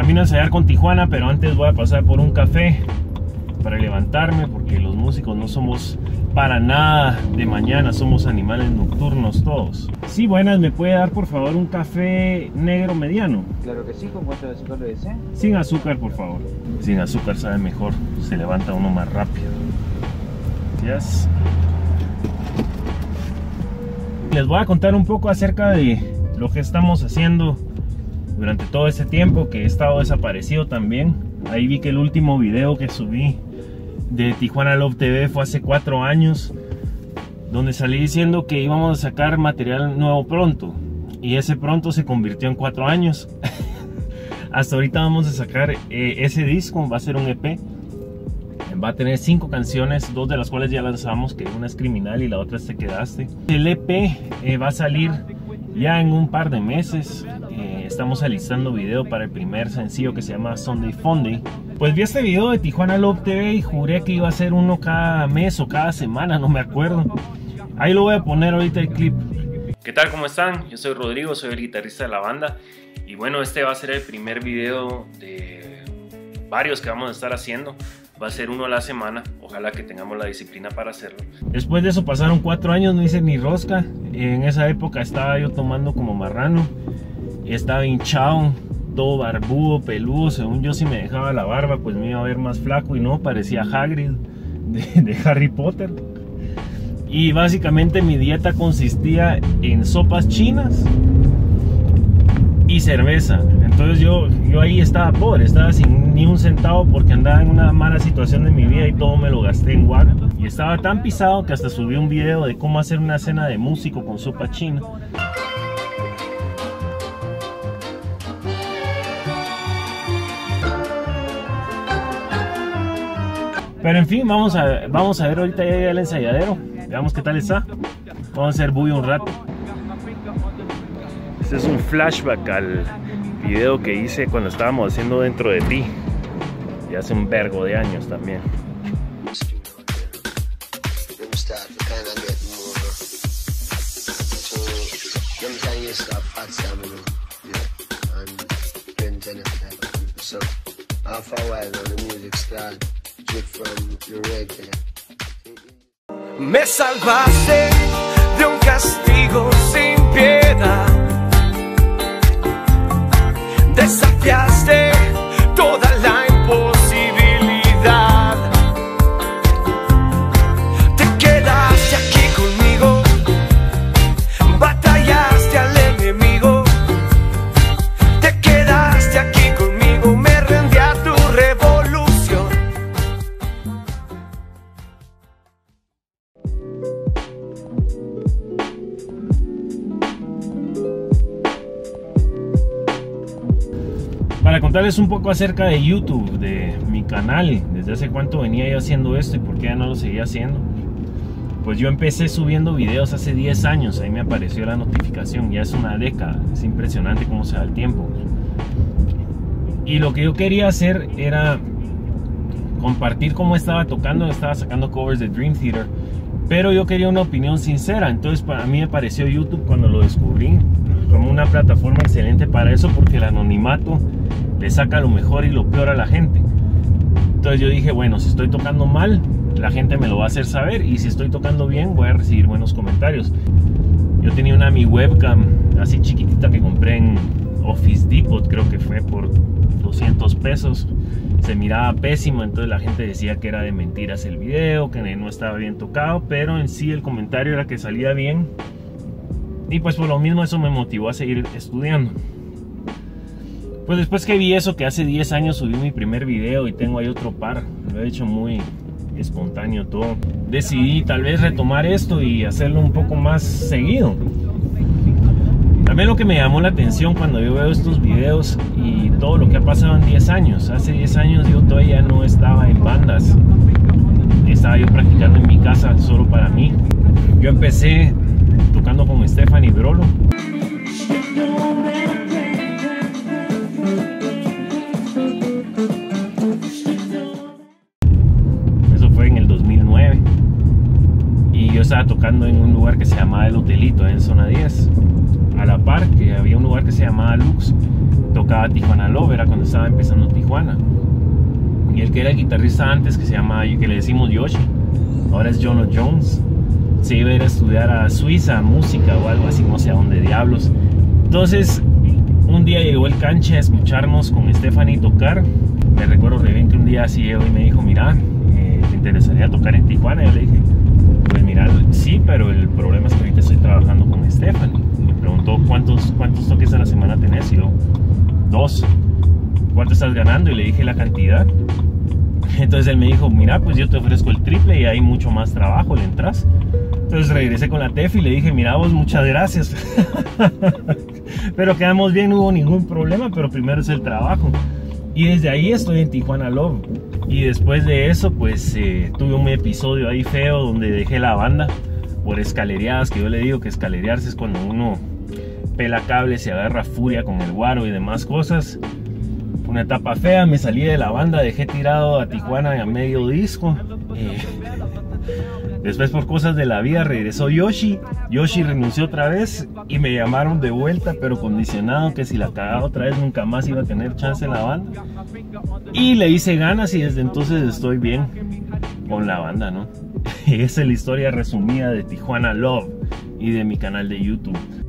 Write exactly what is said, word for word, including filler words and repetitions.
termino de ensayar con Tijuana, pero antes voy a pasar por un café para levantarme, porque los músicos no somos para nada de mañana, somos animales nocturnos todos. Sí, buenas, ¿me puede dar por favor un café negro mediano? Claro que sí, ¿con cuánto de azúcar lo desea? Sin azúcar, por favor. Sin azúcar sabe mejor, se levanta uno más rápido. Gracias. Les voy a contar un poco acerca de lo que estamos haciendo durante todo este tiempo que he estado desaparecido también. Ahí vi que el último video que subí de Tijuana Love T V fue hace cuatro años, donde salí diciendo que íbamos a sacar material nuevo pronto, y ese pronto se convirtió en cuatro años. Hasta ahorita vamos a sacar eh, ese disco, va a ser un E P, va a tener cinco canciones, dos de las cuales ya lanzamos, que una es Criminal y la otra es Te Quedaste. El E P eh, va a salir ya en un par de meses. Eh, estamos alistando video para el primer sencillo que se llama Sunday Funday. Pues vi este video de Tijuana Love T V y juré que iba a ser uno cada mes o cada semana, no me acuerdo. Ahí lo voy a poner ahorita el clip. ¿Qué tal? ¿Cómo están? Yo soy Rodrigo, soy el guitarrista de la banda. Y bueno, este va a ser el primer video de varios que vamos a estar haciendo. Va a ser uno a la semana, ojalá que tengamos la disciplina para hacerlo. Después de eso pasaron cuatro años, no hice ni rosca. En esa época estaba yo tomando como marrano. Estaba hinchado, todo barbudo, peludo. Según yo, si me dejaba la barba, pues me iba a ver más flaco, y no, parecía Hagrid de, de Harry Potter. Y básicamente mi dieta consistía en sopas chinas y cerveza. Entonces yo, yo ahí estaba pobre, estaba sin ni un centavo, porque andaba en una mala situación de mi vida y todo me lo gasté en guac. Y estaba tan pisado que hasta subí un video de cómo hacer una cena de músico con sopa china. Pero en fin, vamos a, vamos a ver ahorita ya el ensayadero. Veamos qué tal está. Vamos a hacer bulla un rato. Este es un flashback al video que hice cuando estábamos haciendo Dentro de Ti. Y hace un vergo de años también. Me salvaste de un castigo sin piedad, desafiaste toda la imposibilidad, te quedaste aquí conmigo, batallaste al enemigo, te quedaste aquí conmigo, me rendí a tu revolución. Para contarles un poco acerca de YouTube, de mi canal, desde hace cuánto venía yo haciendo esto y por qué ya no lo seguía haciendo. Pues yo empecé subiendo videos hace diez años, ahí me apareció la notificación, ya es una década, es impresionante cómo se da el tiempo. Y lo que yo quería hacer era compartir cómo estaba tocando, estaba sacando covers de Dream Theater, pero yo quería una opinión sincera. Entonces para mí me pareció YouTube, cuando lo descubrí, como una plataforma excelente para eso, porque el anonimato le saca lo mejor y lo peor a la gente. Entonces yo dije, bueno, si estoy tocando mal, la gente me lo va a hacer saber, y si estoy tocando bien, voy a recibir buenos comentarios. Yo tenía una mi webcam así chiquitita que compré en Office Depot, creo que fue por doscientos pesos. Se miraba pésimo, entonces la gente decía que era de mentiras el video, que no estaba bien tocado, pero en sí el comentario era que salía bien. Y pues por lo mismo eso me motivó a seguir estudiando. Pues después que vi eso, que hace diez años subí mi primer video y tengo ahí otro par, lo he hecho muy espontáneo todo, decidí tal vez retomar esto y hacerlo un poco más seguido. También lo que me llamó la atención cuando yo veo estos videos y todo lo que ha pasado en diez años. Hace diez años yo todavía no estaba en bandas, estaba yo practicando en mi casa solo para mí. Yo empecé tocando con Stephanie Brolo. Eso fue en el dos mil nueve. Y yo estaba tocando en un lugar que se llamaba el hotelito en zona diez. A la par, que había un lugar que se llamaba Lux, tocaba Tijuana Love, era cuando estaba empezando Tijuana. Y el que era el guitarrista antes, que se llama, que le decimos Yoshi, ahora es Jono Jones, se iba a ir a estudiar a Suiza, música o algo así, no sé a dónde diablos. Entonces, un día llegó el Canche a escucharnos con Stephanie tocar. Me recuerdo re bien que un día así llegó y me dijo, mira, eh, ¿te interesaría tocar en Tijuana? Y yo le dije, pues mira, sí, pero el problema es que ahorita estoy trabajando con Stephanie. Me preguntó, ¿cuántos, cuántos toques a la semana tenés? Y yo, dos. ¿Cuánto estás ganando? Y le dije la cantidad. Entonces él me dijo, mira, pues yo te ofrezco el triple y hay mucho más trabajo, ¿le entras? Entonces regresé con la Tefi y le dije, mira vos, muchas gracias. Pero quedamos bien, no hubo ningún problema, pero primero es el trabajo. Y desde ahí estoy en Tijuana Love. Y después de eso, pues eh, tuve un episodio ahí feo donde dejé la banda por escalereadas, que yo le digo que escalerearse es cuando uno pela cables y agarra furia con el guaro y demás cosas. Una etapa fea, me salí de la banda, dejé tirado a Tijuana a medio disco. Eh, después por cosas de la vida regresó Yoshi. Yoshi renunció otra vez y me llamaron de vuelta, pero condicionado que si la cagaba otra vez nunca más iba a tener chance en la banda. Y le hice ganas y desde entonces estoy bien con la banda, ¿no? Y esa es la historia resumida de Tijuana Love y de mi canal de YouTube.